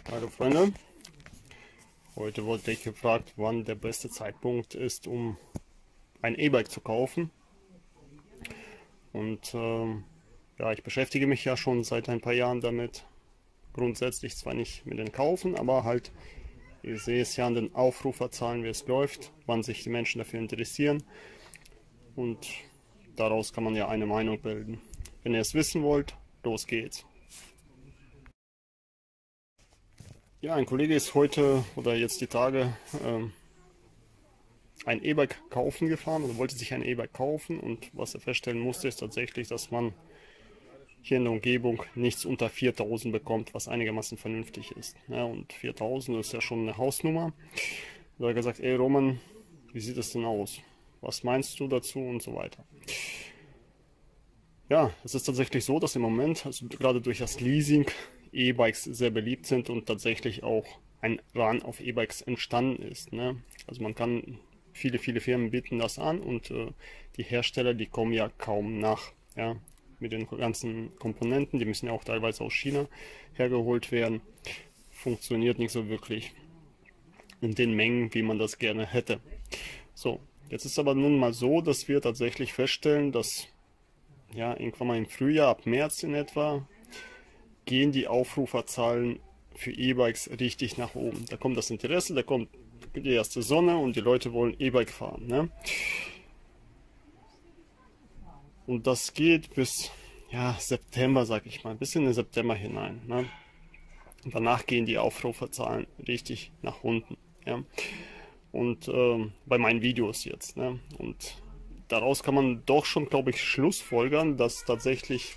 Hallo Freunde, heute wurde ich gefragt, wann der beste Zeitpunkt ist, um ein E-Bike zu kaufen. Und ja, ich beschäftige mich ja schon seit ein paar Jahren damit. Grundsätzlich zwar nicht mit den Kaufen, aber halt, ich sehe es ja an den Aufruferzahlen, wie es läuft, wann sich die Menschen dafür interessieren. Und daraus kann man ja eine Meinung bilden. Wenn ihr es wissen wollt, los geht's. Ja, ein Kollege ist heute oder jetzt die Tage ein E-Bike kaufen gefahren oder wollte sich ein E-Bike kaufen, und was er feststellen musste, ist tatsächlich, dass man hier in der Umgebung nichts unter 4.000 bekommt, was einigermaßen vernünftig ist. Ja, und 4.000 ist ja schon eine Hausnummer. Da hat er gesagt, ey Roman, wie sieht es denn aus? Was meinst du dazu und so weiter. Ja, es ist tatsächlich so, dass im Moment, also gerade durch das Leasing, E-Bikes sehr beliebt sind und tatsächlich auch ein Run auf E-Bikes entstanden ist. Ne? Also man kann, viele Firmen bieten das an, und die Hersteller, die kommen ja kaum nach. Ja? Mit den ganzen Komponenten, die müssen ja auch teilweise aus China hergeholt werden. Funktioniert nicht so wirklich in den Mengen, wie man das gerne hätte. So, jetzt ist aber nun mal so, dass wir tatsächlich feststellen, dass ja, irgendwann mal im Frühjahr, ab März in etwa, gehen die Aufruferzahlen für E-Bikes richtig nach oben. Da kommt das Interesse, da kommt die erste Sonne und die Leute wollen E-Bike fahren. Ne? Und das geht bis ja, September, sag ich mal, bis in den September hinein. Ne? Und danach gehen die Aufruferzahlen richtig nach unten. Ja? Und bei meinen Videos jetzt. Ne? Und daraus kann man doch schon, glaube ich, schlussfolgern, dass tatsächlich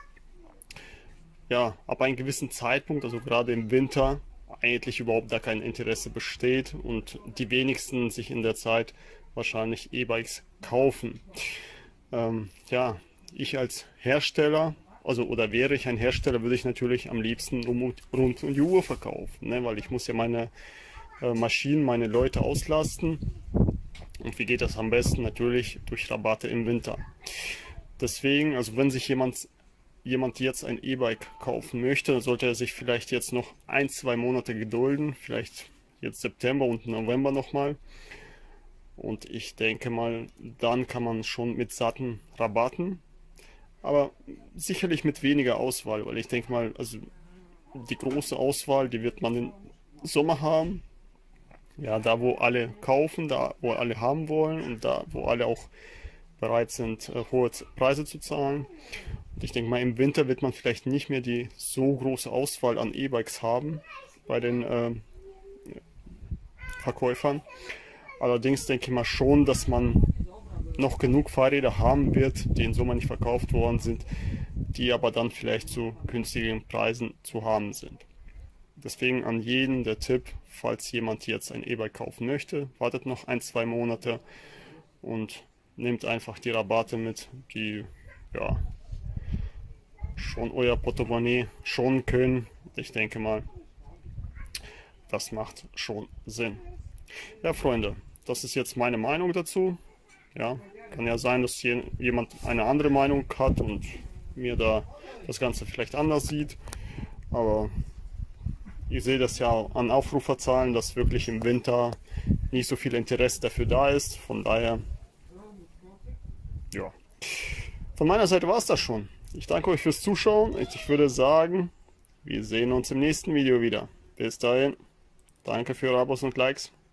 ja, ab einem gewissen Zeitpunkt, also gerade im Winter, eigentlich überhaupt da kein Interesse besteht und die wenigsten sich in der Zeit wahrscheinlich E-Bikes kaufen. Ja, ich als Hersteller, also oder wäre ich ein Hersteller, würde ich natürlich am liebsten rund um die Uhr verkaufen, ne? Weil ich muss ja meine Maschinen, meine Leute auslasten. Und wie geht das am besten? Natürlich durch Rabatte im Winter. Deswegen, also wenn sich jemand jetzt ein E-Bike kaufen möchte, dann sollte er sich vielleicht jetzt noch 1-2 Monate gedulden, vielleicht jetzt September und November nochmal. Und ich denke mal, dann kann man schon mit satten Rabatten, aber sicherlich mit weniger Auswahl, weil ich denke mal, also die große Auswahl, die wird man im Sommer haben. Ja, da wo alle kaufen, da wo alle haben wollen und da wo alle auch bereit sind, hohe Preise zu zahlen. Und ich denke mal, im Winter wird man vielleicht nicht mehr die so große Auswahl an E-Bikes haben bei den Verkäufern. Allerdings denke ich mal schon, dass man noch genug Fahrräder haben wird, die im Sommer nicht verkauft worden sind, die aber dann vielleicht zu günstigen Preisen zu haben sind. Deswegen an jeden der Tipp, falls jemand jetzt ein E-Bike kaufen möchte, wartet noch 1-2 Monate und nehmt einfach die Rabatte mit, die ja schon euer Portemonnaie schonen können. Ich denke mal, das macht schon Sinn. Ja, Freunde, das ist jetzt meine Meinung dazu. Ja, kann ja sein, dass hier jemand eine andere Meinung hat und mir da das Ganze vielleicht anders sieht. Aber ich sehe das ja an Aufruferzahlen, dass wirklich im Winter nicht so viel Interesse dafür da ist. Von daher, ja. Von meiner Seite war es das schon. Ich danke euch fürs Zuschauen. Ich würde sagen, wir sehen uns im nächsten Video wieder. Bis dahin, danke für eure Abos und Likes.